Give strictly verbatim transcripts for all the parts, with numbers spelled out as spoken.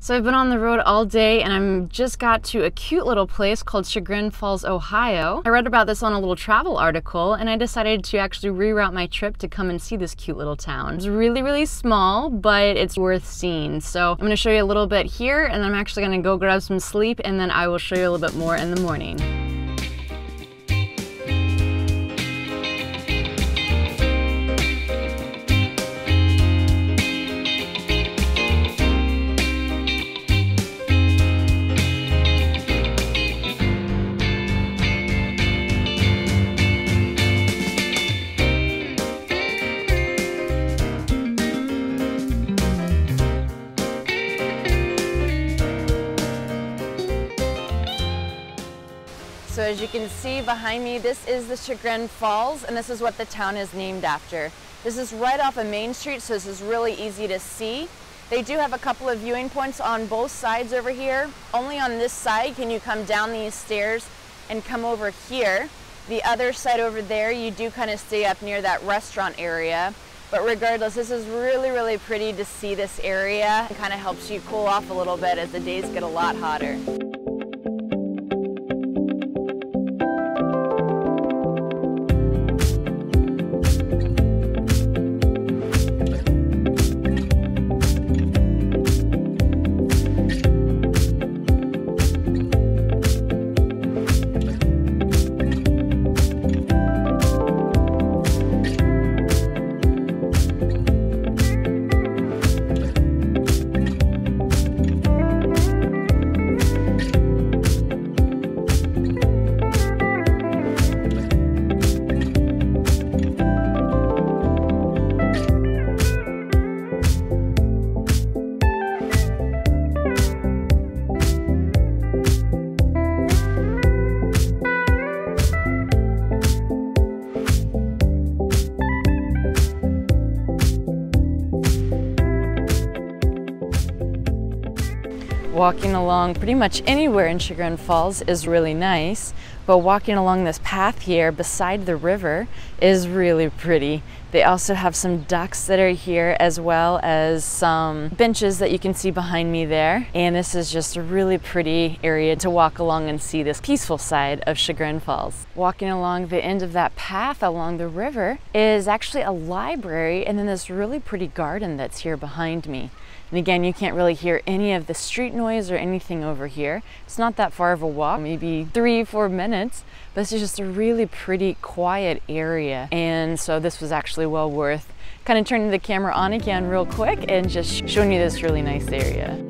So I've been on the road all day and I'm just got to a cute little place called Chagrin Falls, Ohio. I read about this on a little travel article and I decided to actually reroute my trip to come and see this cute little town. It's really, really small, but it's worth seeing. So I'm gonna show you a little bit here and I'm actually gonna go grab some sleep and then I will show you a little bit more in the morning. So as you can see behind me, this is the Chagrin Falls, and this is what the town is named after. This is right off of Main Street, so this is really easy to see. They do have a couple of viewing points on both sides over here. Only on this side can you come down these stairs and come over here. The other side over there, you do kind of stay up near that restaurant area. But regardless, this is really, really pretty to see this area. It kind of helps you cool off a little bit as the days get a lot hotter. Walking along pretty much anywhere in Chagrin Falls is really nice, but walking along this path here beside the river is really pretty. They also have some ducks that are here, as well as some benches that you can see behind me there. And this is just a really pretty area to walk along and see this peaceful side of Chagrin Falls. Walking along the end of that path along the river is actually a library, and then this really pretty garden that's here behind me. And again, you can't really hear any of the street noise or anything over here. It's not that far of a walk, maybe three, four minutes, but this is just a really pretty quiet area. And so this was actually well worth kind of turning the camera on again real quick and just showing you this really nice area.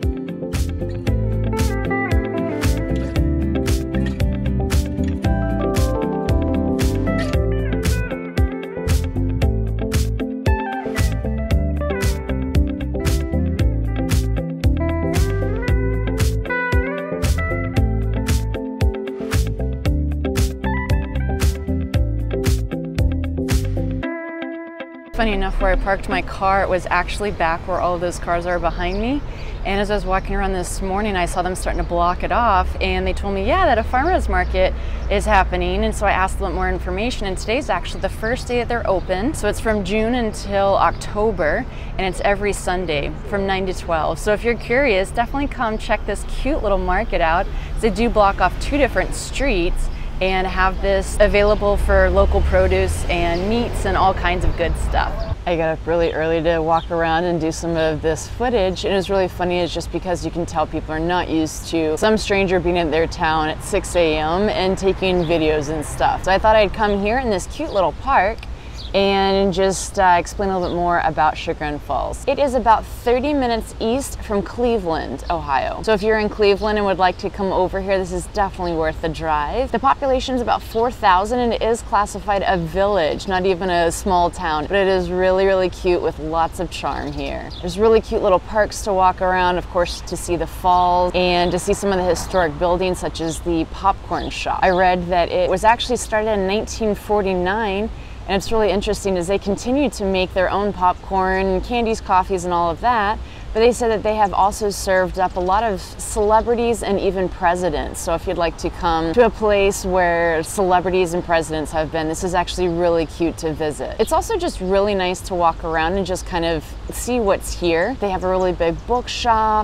Funny enough, where I parked my car, it was actually back where all of those cars are behind me. And as I was walking around this morning, I saw them starting to block it off, and they told me, yeah, that a farmer's market is happening. And so I asked a little more information, and today's actually the first day that they're open. So it's from June until October, and it's every Sunday from nine to twelve. So if you're curious, definitely come check this cute little market out. They do block off two different streets and have this available for local produce and meats and all kinds of good stuff. I got up really early to walk around and do some of this footage, and it's really funny is just because you can tell people are not used to some stranger being in their town at six A M and taking videos and stuff. So I thought I'd come here in this cute little park and just uh, explain a little bit more about Chagrin Falls. It is about thirty minutes east from Cleveland, Ohio. So if you're in Cleveland and would like to come over here, this is definitely worth the drive. The population is about four thousand and it is classified a village, not even a small town, but it is really, really cute with lots of charm here. There's really cute little parks to walk around, of course, to see the falls and to see some of the historic buildings such as the popcorn shop. I read that it was actually started in nineteen forty-nine. And it's really interesting as they continue to make their own popcorn, candies, coffees, and all of that. But they said that they have also served up a lot of celebrities and even presidents. So if you'd like to come to a place where celebrities and presidents have been, this is actually really cute to visit. It's also just really nice to walk around and just kind of see what's here. They have a really big bookshop.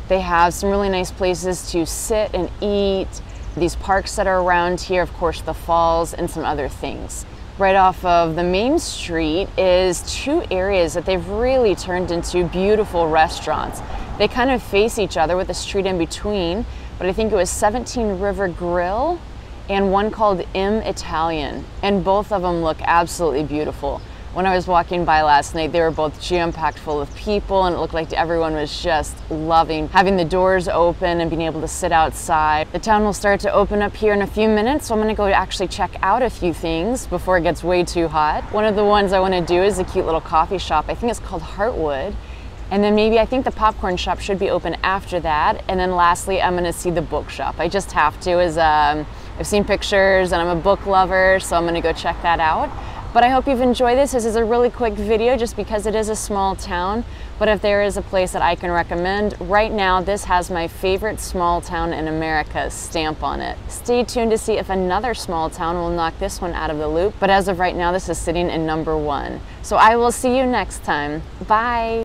They have some really nice places to sit and eat, these parks that are around here, of course the falls, and some other things. Right off of the main street is two areas that they've really turned into beautiful restaurants. They kind of face each other with a street in between, but I think it was seventeen River Grill and one called M Italian, and both of them look absolutely beautiful. When I was walking by last night, they were both jam-packed full of people, and it looked like everyone was just loving having the doors open and being able to sit outside. The town will start to open up here in a few minutes, so I'm gonna go actually check out a few things before it gets way too hot. One of the ones I wanna do is a cute little coffee shop. I think it's called Heartwood. And then maybe I think the popcorn shop should be open after that. And then lastly, I'm gonna see the bookshop. I just have to, as um, I've seen pictures and I'm a book lover, so I'm gonna go check that out. But I hope you've enjoyed this. This is a really quick video just because it is a small town. But if there is a place that I can recommend, right now this has my favorite small town in America stamp on it. Stay tuned to see if another small town will knock this one out of the loop. But as of right now, this is sitting in number one. So I will see you next time. Bye.